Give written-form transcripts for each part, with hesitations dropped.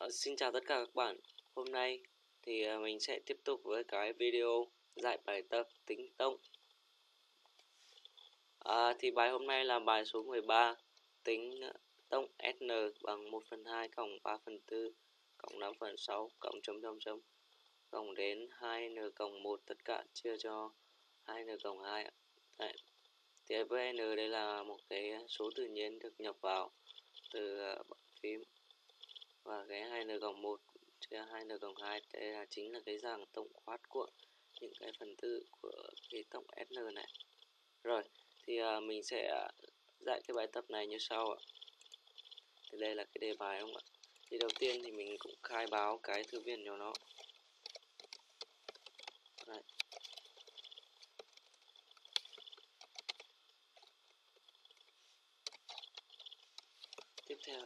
Xin chào tất cả các bạn. Hôm nay thì mình sẽ tiếp tục với cái video giải bài tập tính tổng. Thì bài hôm nay là bài số 13, tính tổng SN bằng 1/2 cộng 3/4 cộng 5/6 cộng chấm chấm chấm cộng đến 2n cộng 1 tất cả chia cho 2n cộng 2. Đấy. Thì với n đây là một cái số tự nhiên được nhập vào từ bảng phím, và cái 2n cộng 1 chia 2n cộng 2 đây là chính là cái dạng tổng quát của những cái phần tử của cái tổng SN này. Rồi thì mình sẽ giải cái bài tập này như sau ạ. Thì đây là cái đề bài không ạ. Thì đầu tiên thì mình cũng khai báo cái thư viện cho nó. Đấy. Tiếp theo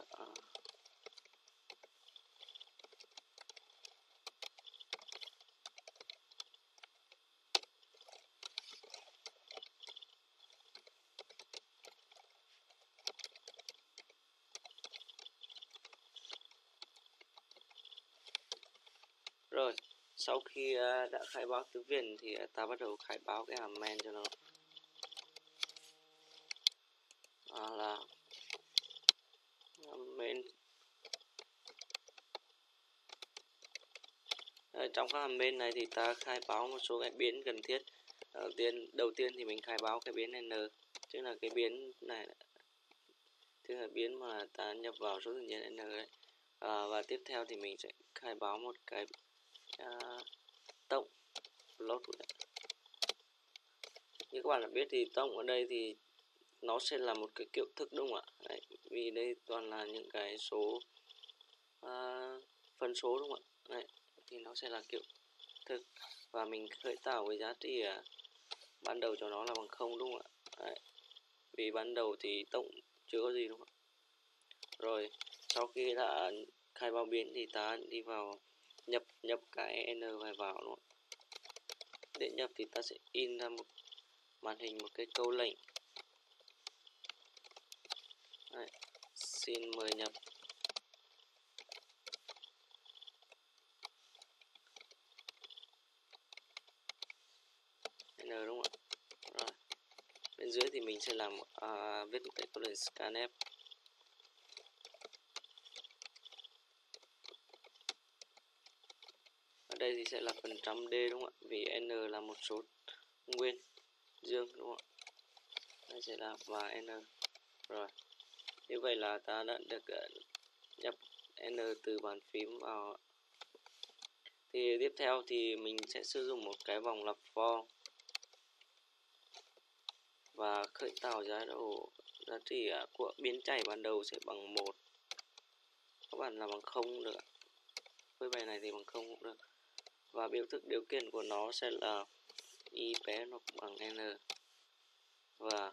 rồi sau khi đã khai báo thư viện thì ta bắt đầu khai báo cái hàm main cho nó. Là main. Trong các hàm main này thì ta khai báo một số cái biến cần thiết. Đầu tiên thì mình khai báo cái biến n, tức là cái biến này, tức là biến mà ta nhập vào số tự nhiên n đấy. Và tiếp theo thì mình sẽ khai báo một cái tổng float. Như các bạn đã biết thì tổng ở đây thì nó sẽ là một cái kiểu thức đúng không ạ? Đấy, vì đây toàn là những cái số phân số đúng không ạ? Đấy, thì nó sẽ là kiểu thực, và mình khởi tạo với giá trị ban đầu cho nó là bằng 0 đúng không ạ? Đấy, vì ban đầu thì tổng chưa có gì đúng không ạ? Rồi sau khi đã khai báo biến thì ta đi vào nhập cái n vào đúng không? Để nhập thì ta sẽ in ra một màn hình một cái câu lệnh. Đấy, xin mời nhập. N đúng không ạ? Rồi. Bên dưới thì mình sẽ làm viết một cái câu lệnh scanf. Ở đây thì sẽ là phần trăm D đúng không ạ? Vì n là một số nguyên dương đúng không ạ? Đây sẽ là và n. Rồi. Như vậy là ta đã được nhập n từ bàn phím vào. Thì tiếp theo thì mình sẽ sử dụng một cái vòng lặp for và khởi tạo giá trị của biến chảy ban đầu sẽ bằng 1. Các bạn làm bằng 0 được ạ. Với bài này thì bằng 0 cũng được. Và biểu thức điều kiện của nó sẽ là y bé nó bằng n và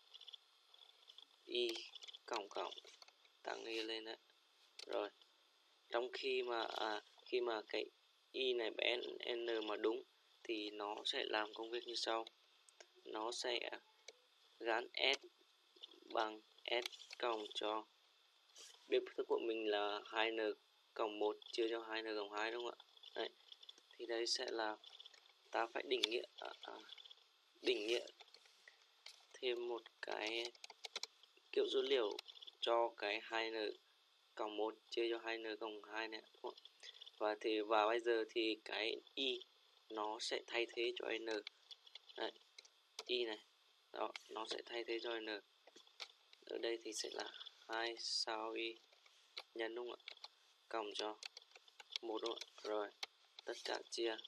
y cộng tăng y lên đấy. Rồi trong khi mà cái y này bé n mà đúng thì nó sẽ làm công việc như sau. Nó sẽ gắn s bằng s cộng cho biểu thức của mình là 2n cộng 1 chia cho 2n cộng 2 đúng không ạ? Đấy. Thì đây sẽ là ta phải định nghĩa thêm một cái kiểu dữ liệu cho cái 2n cộng 1 chia cho 2n cộng 2 này. Và bây giờ thì cái y nó sẽ thay thế cho n. Đấy, y này đó, nó sẽ thay thế cho n. Ở đây thì sẽ là 2 sao y nhân đúng không ạ? Cộng cho 1 đúng không ạ? Rồi tất cả chia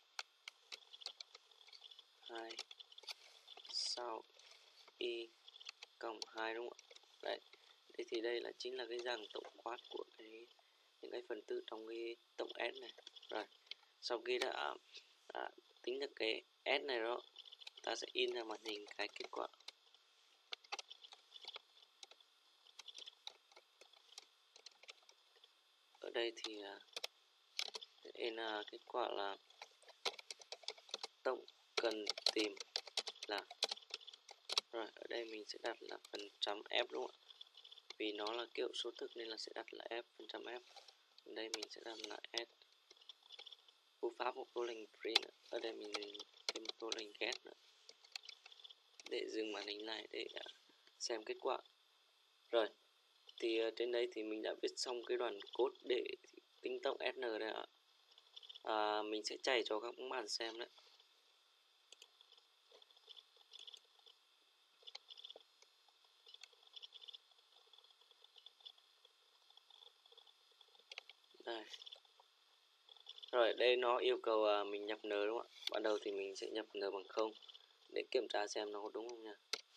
2 sao y cộng 2 đúng không ạ? Đấy. Thế thì đây là chính là cái dạng tổng quát của những cái phần tử trong cái tổng S này. Rồi sau khi đã tính được cái S này đó, ta sẽ in ra màn hình cái kết quả. Ở đây thì in kết quả là tổng cần tìm là. Rồi ở đây mình sẽ đặt là phần trăm F đúng không ạ? Vì nó là kiểu số thực nên là sẽ đặt là F phần trăm F. đây mình sẽ làm là add cú pháp một câu lệnh print. Ở đây mình thêm một câu lệnh get nữa để dừng màn hình lại để xem kết quả. Rồi thì trên đây thì mình đã viết xong cái đoạn code để tính tổng SN đây ạ. Mình sẽ chạy cho các bạn xem đấy. Đây. Rồi đây nó yêu cầu mình nhập n đúng không ạ? Ban đầu thì mình sẽ nhập n bằng 0 để kiểm tra xem nó có đúng không nha.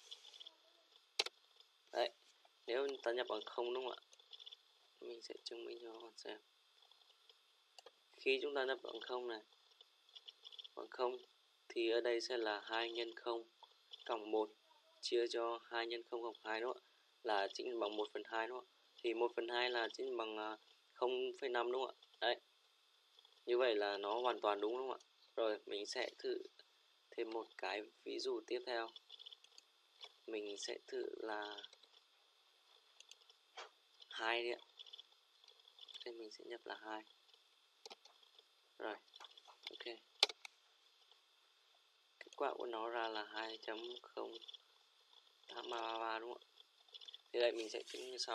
Đấy, nếu ta nhập bằng 0 đúng không ạ? Mình sẽ chứng minh cho các bạn xem. Khi chúng ta nhập bằng 0 này, bằng 0 thì ở đây sẽ là 2 nhân 0 cộng 1 chia cho 2 nhân 0 cộng 2 đúng không ạ? Là chính bằng 1/2 đúng không ạ? Thì 1/2 là chính bằng 0,5 đúng không ạ? Đấy. Như vậy là nó hoàn toàn đúng không ạ? Rồi mình sẽ thử thêm một cái ví dụ tiếp theo. Mình sẽ thử là 2 đi ạ. Đây mình sẽ nhập là 2. Rồi, ok. Kết quả của nó ra là 2.08333 đúng không ạ? Thì đây mình sẽ chứng như sau.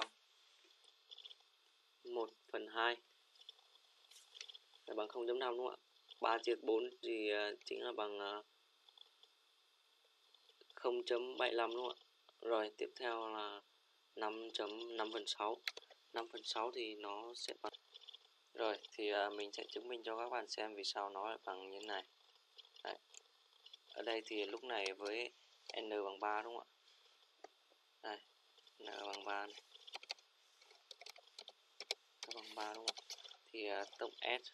1/2 là bằng 0.5 đúng không ạ? 3 chia 4 thì chính là bằng 0.75 đúng không ạ? Rồi tiếp theo là 5.5/6. 5/6 thì nó sẽ bằng. Rồi thì mình sẽ chứng minh cho các bạn xem vì sao nó lại bằng như thế này. Đấy. Ở đây thì lúc này với n bằng 3 đúng không ạ? Đây, n bằng 3 này. N bằng 3 đúng không ạ? Thì tổng S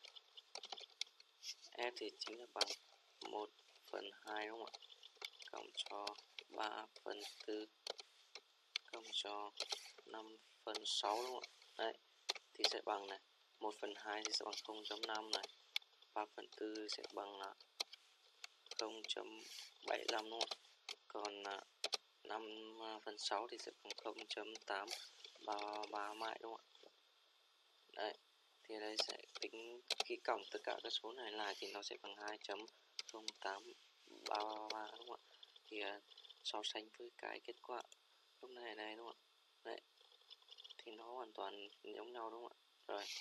thì chính là bằng 1/2 đúng không ạ? Cộng cho 3/4 cộng cho 5/6 đúng không ạ? Đấy, thì sẽ bằng này, 1/2 thì sẽ bằng 0.5 này, 3/4 sẽ bằng là 0.75 đúng không ạ? Còn 5/6 thì sẽ bằng 0.833 mãi đúng không ạ? Đấy, thì đây sẽ tính khi cộng tất cả các số này lại thì nó sẽ bằng 2.0833 đúng không ạ? Thì so sánh với cái kết quả lúc này đúng không ạ? Đấy, thì nó hoàn toàn giống nhau đúng không ạ? Rồi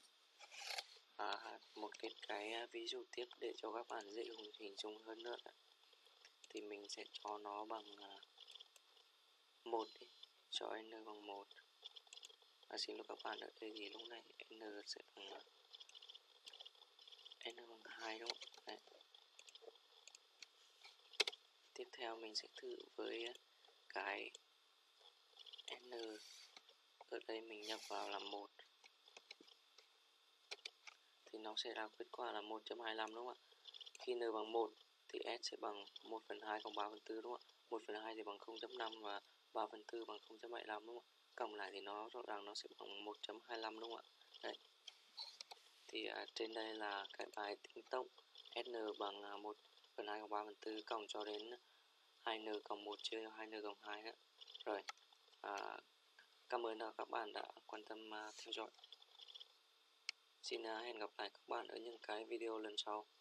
một cái ví dụ tiếp để cho các bạn dễ hình dung hơn nữa thì mình sẽ cho nó bằng 1 đi, cho n bằng 1. Xin lỗi các bạn, ở đây thì lúc này n sẽ bằng n bằng 2 đúng không? Đấy. Tiếp theo mình sẽ thử với cái n, ở đây mình nhập vào là 1 thì nó sẽ ra kết quả là 1.25 đúng không ạ? Khi n bằng 1 thì s sẽ bằng 1/2 cộng 3/4 đúng không ạ? 1/2 thì bằng 0.5 và 3/4 bằng 0.75 đúng không ạ? Cộng lại thì nó rõ ràng nó sẽ bằng 1.25 đúng không ạ? Đấy. Thì trên đây là cái bài tính tổng SN bằng 1/2 cộng 3/4 cộng cho đến 2n cộng 1 chia cho 2n cộng 2 đó. Rồi, cảm ơn các bạn đã quan tâm theo dõi. Xin hẹn gặp lại các bạn ở những cái video lần sau.